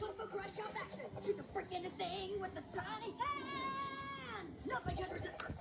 Kung Fu karate chop action. You can break anything with a tiny hand. Nothing can resist.